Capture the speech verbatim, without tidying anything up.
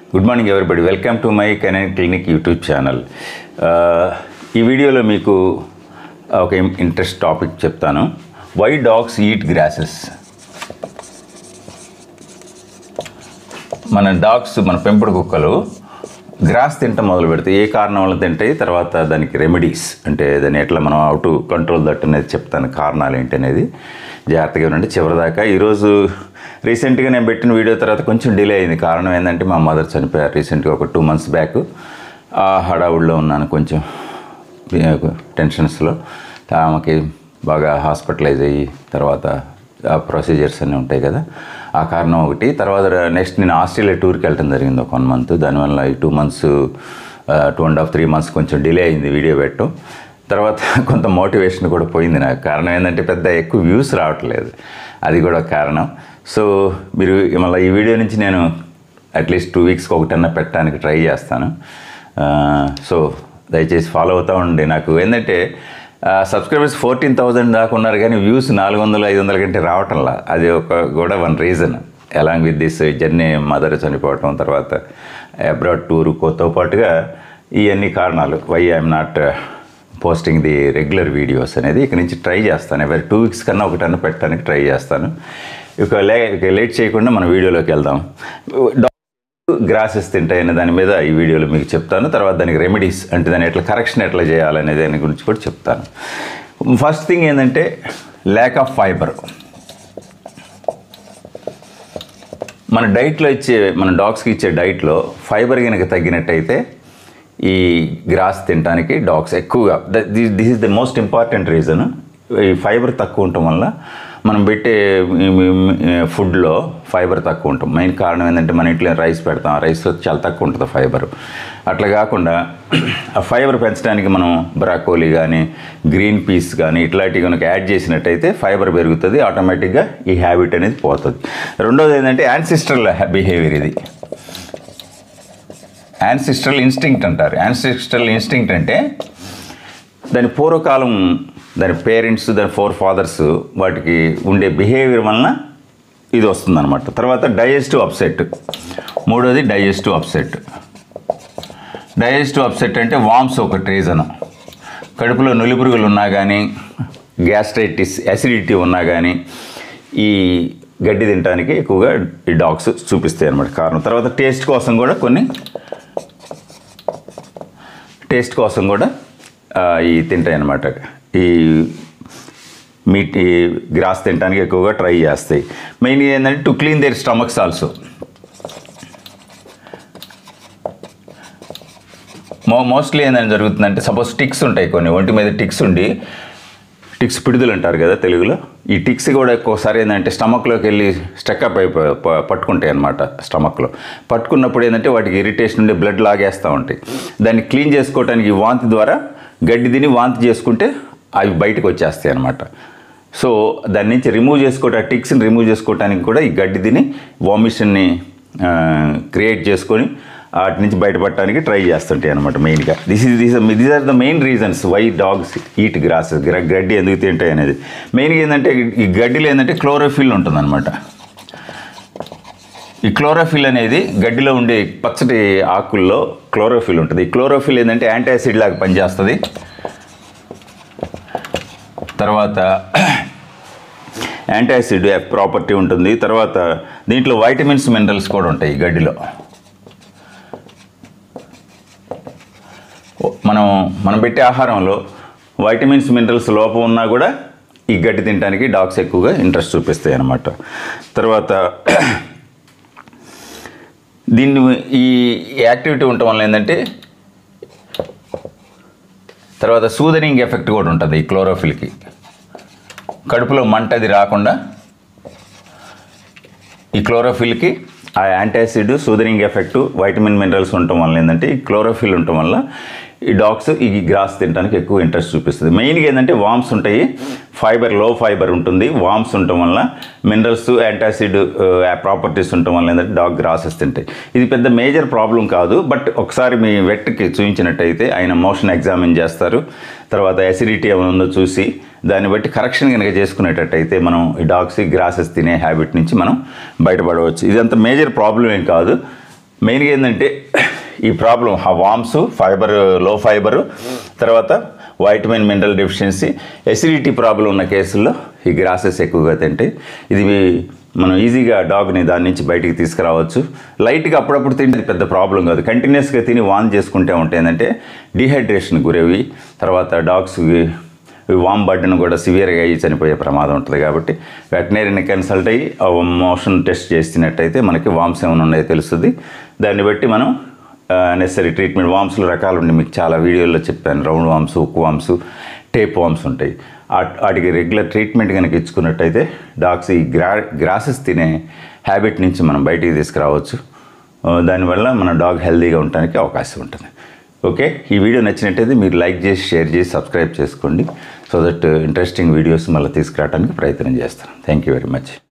Good morning everybody, welcome to my canine clinic YouTube channel. ఈ వీడియోలో మీకు ఒక ఇంట్రెస్ట్ టాపిక్ చెప్తాను. Why dogs eat grasses. మన డాగ్స్, మన పెంపుడు కుక్కలు గ్రాస్ తింటాం మొదలు పెడితే ఏ కారణం వల్ల తింటాయి, తర్వాత దానికి రెమెడీస్ అంటే దాన్ని ఎట్లా మనం హౌ టు కంట్రోల్ దట్ అనేది చెప్తాను. కారణాలు ఏంటి అనేది జాగ్రత్తగా ఉండండి చివరిదాకా. ఈరోజు రీసెంట్గా నేను పెట్టిన వీడియో తర్వాత కొంచెం డిలే అయింది. కారణం ఏంటంటే మా మదర్ చనిపోయారు రీసెంట్గా, ఒక టూ మంత్స్ బ్యాక్. ఆ హడావుడిలో ఉన్నాను, కొంచెం టెన్షన్స్లో. ఆమెకి బాగా హాస్పిటలైజ్ అయ్యి తర్వాత ఆ ప్రొసీజర్స్ అన్నీ ఉంటాయి కదా, ఆ కారణం ఒకటి. తర్వాత నెక్స్ట్ నేను ఆస్ట్రేలియా టూర్కి వెళ్ళడం జరిగింది ఒక వన్ మంత్. దానివల్ల ఈ two months two and half three months కొంచెం డిలే అయింది వీడియో పెట్టడం. తర్వాత కొంత మోటివేషన్ కూడా పోయింది నాకు. కారణం ఏంటంటే పెద్ద ఎక్కువ వ్యూస్ రావట్లేదు, అది కూడా కారణం. సో మీరు మళ్ళీ ఈ వీడియో నుంచి నేను అట్లీస్ట్ టూ వీక్స్కి ఒకటన్నా పెట్టడానికి ట్రై చేస్తాను. సో దయచేసి ఫాలో అవుతూ ఉండండి. నాకు ఏంటంటే సబ్స్క్రైబర్స్ ఫోర్టీన్ థౌజండ్ దాకా ఉన్నారు, కానీ వ్యూస్ నాలుగు వందలు ఐదు వందల కంటే రావటంలా. అది ఒక కూడా one reason. Along with this journey, mother చనిపోవటం, తర్వాత అబ్రాడ్ టూరుతో పాటుగా ఇవన్నీ కారణాలు why I'm not posting the regular videos అనేది. ఇక నుంచి ట్రై చేస్తాను, ఎవరి టూ వీక్స్ కన్నా ఒకటన్నా పెట్టడానికి ట్రై చేస్తాను. ఇక లే ఇక లేట్ చేయకుండా మన వీడియోలోకి వెళ్దాం. గ్రాసెస్ తింటాయి అనే దాని మీద ఈ వీడియోలో మీకు చెప్తాను. తర్వాత దానికి రెమెడీస్ అంటే దాన్ని ఎట్లా కరెక్షన్ ఎట్లా చేయాలనే దాని గురించి కూడా చెప్తాను. ఫస్ట్ థింగ్ ఏంటంటే ల్యాక్ ఆఫ్ ఫైబర్. మన డైట్లో ఇచ్చే, మన డాగ్స్కి ఇచ్చే డైట్లో ఫైబర్ కనుక తగ్గినట్టయితే ఈ గ్రాస్ తినడానికి డాగ్స్ ఎక్కువగా, this is the most important reason. ఈ ఫైబర్ తక్కువ ఉండటం వల్ల మనం పెట్టే ఫుడ్లో ఫైబర్ తక్కువ ఉంటాం. మెయిన్ కారణం ఏంటంటే మన ఇంట్లో రైస్ పెడతాం, ఆ రైస్లో చాలా తక్కువ ఉంటుంది ఫైబర్. అట్లా కాకుండా ఆ ఫైబర్ పెంచడానికి మనం బ్రాకోలీ కానీ గ్రీన్ పీస్ కానీ ఇట్లాంటివి కనుక యాడ్ చేసినట్టయితే ఫైబర్ పెరుగుతుంది, ఆటోమేటిక్గా ఈ హ్యాబిట్ అనేది పోతుంది. రెండోది ఏంటంటే యాన్సిస్ట్రల్ బిహేవియర్. ఇది యాన్సిస్ట్రల్ ఇన్స్టింక్ట్ అంటారు. యాన్సిస్ట్రల్ ఇన్స్టింక్ట్ అంటే దాని పూర్వకాలం, దాని పేరెంట్స్, దాని ఫోర్ ఫాదర్స్ వాటికి ఉండే బిహేవియర్ వలన ఇది వస్తుందన్నమాట. తర్వాత డైజెస్టివ్ అప్సెట్. మూడోది డైజెస్టివ్ అప్సెట్. డైజెస్టివ్ అప్సెట్ అంటే వామ్స్ ఒకటి రీజను. కడుపులో నులిపురుగులు ఉన్నా కానీ, గ్యాస్ట్రైటిస్, అసిడిటీ ఉన్నా కానీ ఈ గడ్డి తినడానికి ఎక్కువగా ఈ డాగ్స్ చూపిస్తాయి అన్నమాట కారణం. తర్వాత టేస్ట్ కోసం కూడా కొన్ని టేస్ట్ కోసం కూడా ఈ తింటాయి అన్నమాట. ఈ మీట్ ఈ గ్రాస్ తినడానికి ఎక్కువగా ట్రై చేస్తాయి. మెయిన్గా ఏంటంటే to clean their stomachs also. Mo mostly ఏంటంటే జరుగుతుందంటే, సపోజ్ టిక్స్ ఉంటాయి కొన్ని, ఒంటి మీద టిక్స్ ఉండి, టిక్స్ పిడుదలు అంటారు కదా తెలుగులో. ఈ టిక్స్ కూడా ఒక్కోసారి ఏంటంటే స్టమక్లోకి వెళ్ళి స్టెక్అప్ అయిపోయి పట్టుకుంటాయి అన్నమాట. స్టమక్లో పట్టుకున్నప్పుడు ఏంటంటే వాటికి ఇరిటేషన్ ఉండి బ్లడ్ లాగేస్తూ ఉంటాయి. దాన్ని క్లీన్ చేసుకోవడానికి వాంతి ద్వారా గడ్డి తిని వాంతి చేసుకుంటే అవి బయటకు వచ్చేస్తాయి అన్నమాట. సో దాని నుంచి రిమూవ్ చేసుకోవటం, టిక్స్ని రిమూవ్ చేసుకోవడానికి కూడా ఈ గడ్డి తిని వామిషన్ని క్రియేట్ చేసుకొని వాటి నుంచి బయటపడటానికి ట్రై చేస్తుంటాయి అనమాట మెయిన్గా. This is this these are the main reasons why dogs eat grass. గడ్డి ఎందుకు తింటాయి అనేది మెయిన్గా ఏంటంటే ఈ గడ్డిలో ఏంటంటే క్లోరోఫిల్ ఉంటుందన్నమాట. ఈ క్లోరోఫిల్ అనేది గడ్డిలో ఉండే పచ్చటి ఆకుల్లో క్లోరోఫిల్ ఉంటుంది. ఈ క్లోరోఫిల్ ఏంటంటే యాంటాసిడ్ లాగా పనిచేస్తుంది. తర్వాత యాంటాసిడ్ ప్రాపర్టీ ఉంటుంది. తర్వాత దీంట్లో వైటమిన్స్, మినరల్స్ కూడా ఉంటాయి ఈ గడ్డిలో. మనం మనం పెట్టే ఆహారంలో వైటమిన్స్, మినరల్స్ లోపం ఉన్నా కూడా ఈ గడ్డి తినడానికి డాగ్స్ ఎక్కువగా ఇంట్రెస్ట్ చూపిస్తాయి అన్నమాట. తర్వాత దీన్ని ఈ యాక్టివిటీ ఉండటం వల్ల ఏంటంటే తర్వాత సూదనింగ్ ఎఫెక్ట్ కూడా ఉంటుంది ఈ క్లోరోఫిల్కి. కడుపులో మంట అది రాకుండా ఈ క్లోరోఫిల్కి ఆ antacid, soothing effect, vitamin, minerals ఉండటం వల్ల ఏంటంటే ఈ క్లోరోఫిల్ ఉండటం వల్ల ఈ డాగ్స్ ఈ గ్రాస్ తినడానికి ఎక్కువ ఇంట్రెస్ట్ చూపిస్తుంది. మెయిన్గా ఏంటంటే వామ్స్ ఉంటాయి, ఫైబర్ లో ఫైబర్ ఉంటుంది. వామ్స్ ఉండటం వల్ల మినరల్స్, యాంటాసిడ్ ప్రాపర్టీస్ ఉండటం వల్ల ఏంటంటే డాగ్ గ్రాసెస్ తింటాయి. ఇది పెద్ద మేజర్ ప్రాబ్లం కాదు, బట్ ఒకసారి మీ వెట్కి చూపించినట్టయితే ఆయన మోషన్ ఎగ్జామిన్ చేస్తారు. తర్వాత అసిడిటీ ఏమైనా ఉందో చూసి దాన్ని బట్టి కరెక్షన్ కనుక చేసుకునేటట్టయితే మనం ఈ డాగ్స్ గ్రాసెస్ తినే హ్యాబిట్ నుంచి మనం బయటపడవచ్చు. ఇదంతా మేజర్ ప్రాబ్లం ఏం కాదు. మెయిన్గా ఏంటంటే ఈ ప్రాబ్లం ఆ వామ్స్, ఫైబర్, లో ఫైబరు, తర్వాత vitamin mineral deficiency, acidity problem ఉన్న కేసుల్లో ఈ గ్రాసెస్ ఎక్కువగా తింటాయి. ఇది మనం ఈజీగా డాగ్ని దాని నుంచి బయటికి తీసుకురావచ్చు. లైట్గా అప్పుడప్పుడు తింటే పెద్ద ప్రాబ్లం కాదు. కంటిన్యూస్గా తిని వాన్ చేసుకుంటే ఉంటాయి ఏంటంటే డిహైడ్రేషన్ గురేవి, తర్వాత డాగ్స్కి వామ్ బర్డన్ కూడా సివియర్గా అయ్యి చనిపోయే ప్రమాదం ఉంటుంది. కాబట్టి వెటనరీని కన్సల్ట్ అయ్యి మోషన్ టెస్ట్ చేసినట్టయితే మనకి వామ్స్ ఏమైనా ఉన్నాయో తెలుస్తుంది. దాన్ని బట్టి మనం నెసరీ ట్రీట్మెంట్. వామ్స్లో రకాలు ఉండి మీకు చాలా వీడియోల్లో చెప్పాను. Round worms, hook worms, tape worms ఉంటాయి. వాటికి రెగ్యులర్ ట్రీట్మెంట్ కనుక ఇచ్చుకున్నట్టయితే డాగ్స్ ఈ గ్రా గ్రాసెస్ తినే హ్యాబిట్ నుంచి మనం బయటికి తీసుకురావచ్చు. దానివల్ల మన డాగ్ హెల్తీగా ఉండడానికి అవకాశం ఉంటుంది. ఓకే, ఈ వీడియో నచ్చినట్టయితే మీరు లైక్ చేసి, షేర్ చేసి, సబ్స్క్రైబ్ చేసుకోండి. సో దట్ ఇంట్రెస్టింగ్ వీడియోస్ మళ్ళీ తీసుకురావడానికి ప్రయత్నం చేస్తాను. Thank you very much.